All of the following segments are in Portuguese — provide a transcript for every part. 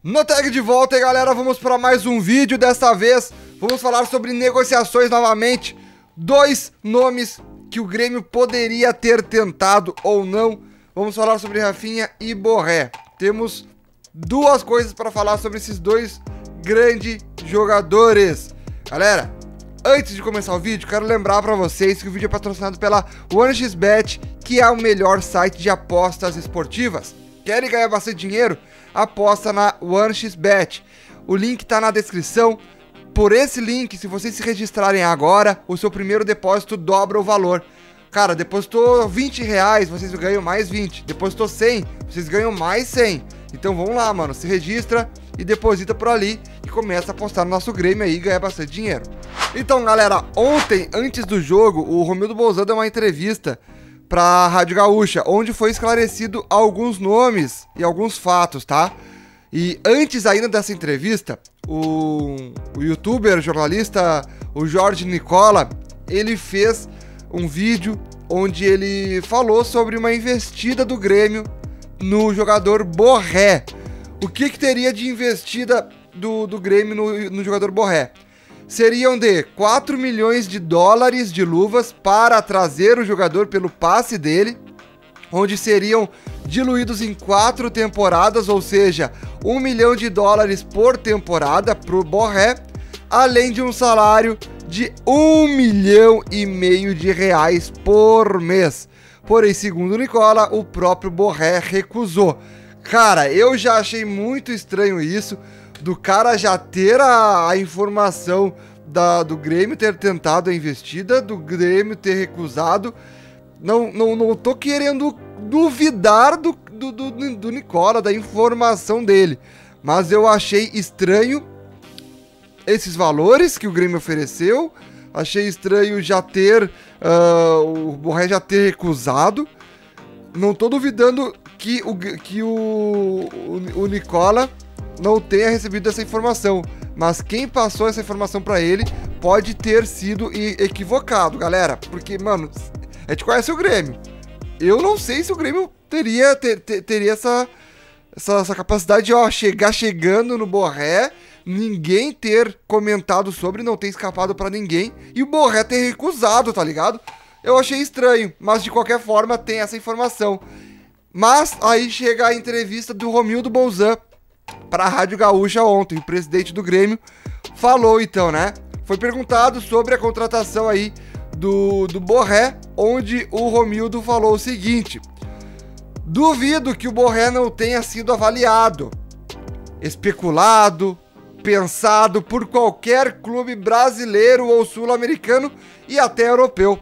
No tag de volta, galera, vamos para mais um vídeo. Desta vez, vamos falar sobre negociações novamente. Dois nomes que o Grêmio poderia ter tentado ou não. Vamos falar sobre Rafinha e Borré. Temos duas coisas para falar sobre esses dois grandes jogadores. Galera, antes de começar o vídeo, quero lembrar para vocês que o vídeo é patrocinado pela OneXBet, que é o melhor site de apostas esportivas. Querem ganhar bastante dinheiro? Aposta na OneXBet. O link tá na descrição. Por esse link, se vocês se registrarem agora, o seu primeiro depósito dobra o valor. Cara, depositou R$20, vocês ganham mais 20. Depositou 100, vocês ganham mais 100. Então vamos lá, mano, se registra e deposita por ali e começa a apostar no nosso Grêmio aí e ganhar bastante dinheiro. Então, galera, ontem, antes do jogo, o Romildo Bolzan deu uma entrevista pra Rádio Gaúcha, onde foi esclarecido alguns nomes e alguns fatos, tá? E antes ainda dessa entrevista, o youtuber, jornalista, o Jorge Nicola, ele fez um vídeo onde ele falou sobre uma investida do Grêmio no jogador Borré. O que teria de investida do Grêmio no jogador Borré? Seriam de 4 milhões de dólares de luvas para trazer o jogador pelo passe dele, onde seriam diluídos em 4 temporadas, ou seja, 1 milhão de dólares por temporada para o Borré, além de um salário de 1,5 milhão de reais por mês. Porém, segundo o Nicola, o próprio Borré recusou. Cara, eu já achei muito estranho isso, do cara já ter a informação do Grêmio ter tentado a investida, do Grêmio ter recusado. Não tô querendo duvidar do Nicola, da informação dele, mas eu achei estranho esses valores que o Grêmio ofereceu. Achei estranho já ter o Borré já ter recusado. Não tô duvidando que o Nicola não tenha recebido essa informação, mas quem passou essa informação pra ele pode ter sido equivocado, galera, porque, mano, a gente conhece o Grêmio. Eu não sei se o Grêmio teria essa capacidade de, chegar chegando no Borré, ninguém ter comentado sobre, não ter escapado pra ninguém, e o Borré ter recusado, tá ligado? Eu achei estranho, mas de qualquer forma tem essa informação. Mas aí chega a entrevista do Romildo Bolzan para a Rádio Gaúcha ontem. O presidente do Grêmio falou então, né? Foi perguntado sobre a contratação aí do Borré, onde o Romildo falou o seguinte: duvido que o Borré não tenha sido avaliado, especulado, pensado por qualquer clube brasileiro ou sul-americano e até europeu.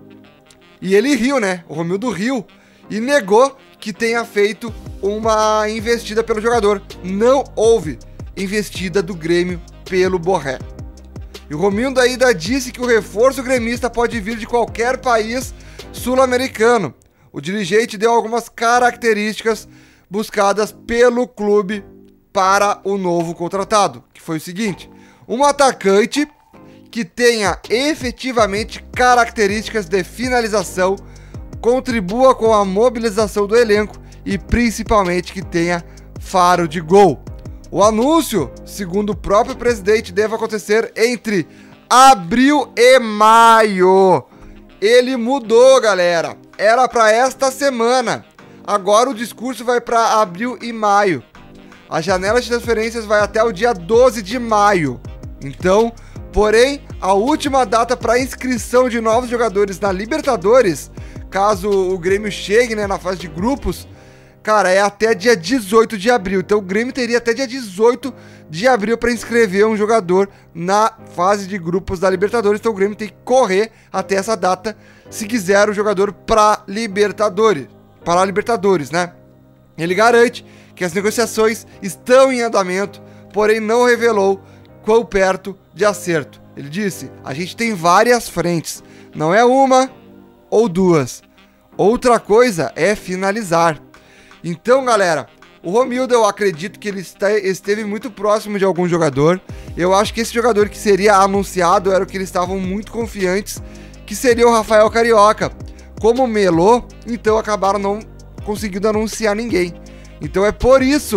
E ele riu, né? O Romildo riu e negou que tenha feito uma investida pelo jogador. Não houve investida do Grêmio pelo Borré. E o Romildo ainda disse que o reforço gremista pode vir de qualquer país sul-americano. O dirigente deu algumas características buscadas pelo clube para o novo contratado, que foi o seguinte: um atacante que tenha efetivamente características de finalização, contribua com a mobilização do elenco e principalmente que tenha faro de gol. O anúncio, segundo o próprio presidente, deve acontecer entre abril e maio. Ele mudou, galera. Era para esta semana. Agora o discurso vai para abril e maio. A janela de transferências vai até o dia 12 de maio. Então, porém, a última data para inscrição de novos jogadores na Libertadores, caso o Grêmio chegue, né, na fase de grupos, cara, é até dia 18 de abril. Então o Grêmio teria até dia 18 de abril para inscrever um jogador na fase de grupos da Libertadores. Então o Grêmio tem que correr até essa data se quiser o jogador para Libertadores, né? Ele garante que as negociações estão em andamento, porém não revelou quão perto de acerto. Ele disse: a gente tem várias frentes, não é uma ou duas. Outra coisa é finalizar. Então, galera, o Romildo, eu acredito que ele esteve muito próximo de algum jogador. Eu acho que esse jogador que seria anunciado era o que eles estavam muito confiantes, que seria o Rafael Carioca. Como melou, então acabaram não conseguindo anunciar ninguém. Então é por isso que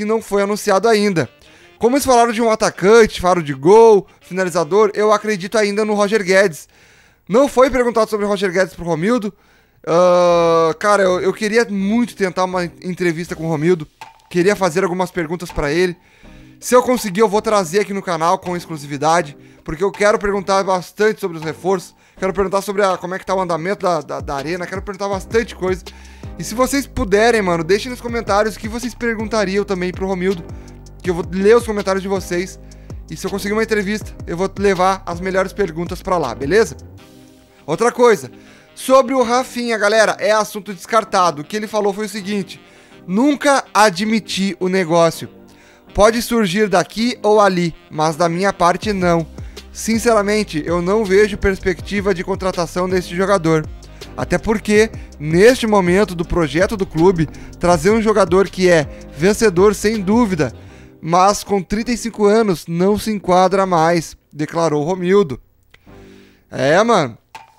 que não foi anunciado ainda. Como eles falaram de um atacante, faro de gol, finalizador, eu acredito ainda no Roger Guedes. Não foi perguntado sobre o Roger Guedes pro Romildo. Cara, eu queria muito tentar uma entrevista com o Romildo. Queria fazer algumas perguntas pra ele. Se eu conseguir, eu vou trazer aqui no canal com exclusividade, porque eu quero perguntar bastante sobre os reforços. Quero perguntar sobre como é que tá o andamento da arena. Quero perguntar bastante coisa. E se vocês puderem, mano, deixem nos comentários o que vocês perguntariam também pro Romildo, que eu vou ler os comentários de vocês. E se eu conseguir uma entrevista, eu vou levar as melhores perguntas pra lá, beleza? Outra coisa, sobre o Rafinha, galera, é assunto descartado. O que ele falou foi o seguinte: nunca admiti o negócio. Pode surgir daqui ou ali, mas da minha parte não. Sinceramente, eu não vejo perspectiva de contratação desse jogador. Até porque, neste momento do projeto do clube, trazer um jogador que é vencedor sem dúvida, mas com 35 anos não se enquadra mais, declarou Romildo. Mano.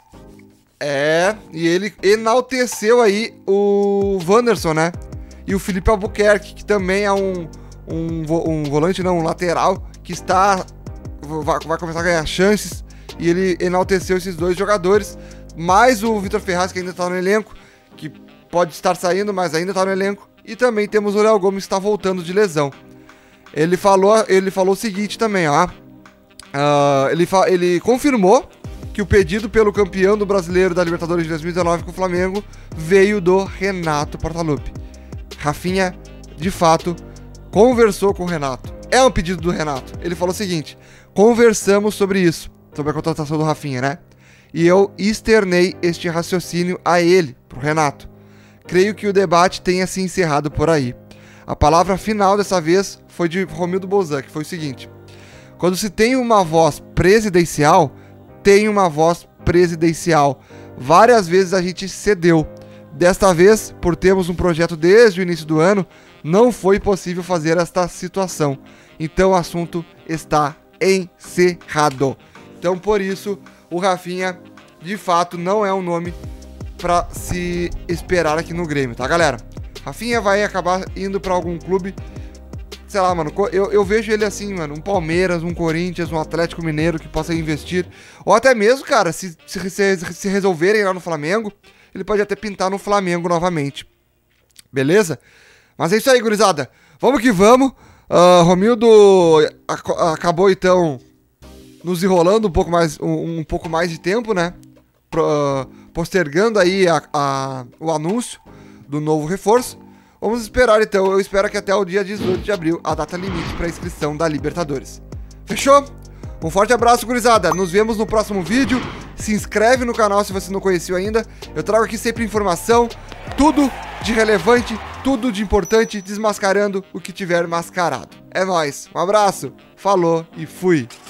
E ele enalteceu aí o Wanderson, né? E o Felipe Albuquerque, que também é um volante, não, um lateral, que vai começar a ganhar chances. E ele enalteceu esses dois jogadores, mais o Vitor Ferraz, que ainda tá no elenco, que pode estar saindo, mas ainda tá no elenco. E também temos o Léo Gomes, que está voltando de lesão. Ele falou o seguinte também, ó. Ele confirmou que o pedido pelo campeão do Brasileiro da Libertadores de 2019 com o Flamengo veio do Renato Portaluppi. Rafinha, de fato, conversou com o Renato. É um pedido do Renato. Ele falou o seguinte: conversamos sobre isso, sobre a contratação do Rafinha, né? E eu externei este raciocínio a ele, pro Renato. Creio que o debate tenha se encerrado por aí. A palavra final dessa vez foi de Romildo Bolzan, que foi o seguinte: quando se tem uma voz presidencial, tem uma voz presidencial. Várias vezes a gente cedeu. Desta vez, por termos um projeto desde o início do ano, não foi possível fazer esta situação. Então o assunto está encerrado. Então por isso, o Rafinha, de fato, não é um nome para se esperar aqui no Grêmio, tá, galera? Rafinha vai acabar indo para algum clube, sei lá, mano, eu vejo ele assim, mano, um Palmeiras, um Corinthians, um Atlético Mineiro que possa investir, ou até mesmo, cara, se resolverem lá no Flamengo, ele pode até pintar no Flamengo novamente, beleza? Mas é isso aí, gurizada, vamos que vamos. Romildo acabou, então, nos enrolando um pouco mais de tempo, né, postergando aí o anúncio do novo reforço. Vamos esperar, então. Eu espero que até o dia 18 de abril, a data limite para inscrição da Libertadores. Fechou? Um forte abraço, gurizada. Nos vemos no próximo vídeo. Se inscreve no canal se você não conheceu ainda. Eu trago aqui sempre informação, tudo de relevante, tudo de importante, desmascarando o que tiver mascarado. É nóis. Um abraço. Falou e fui.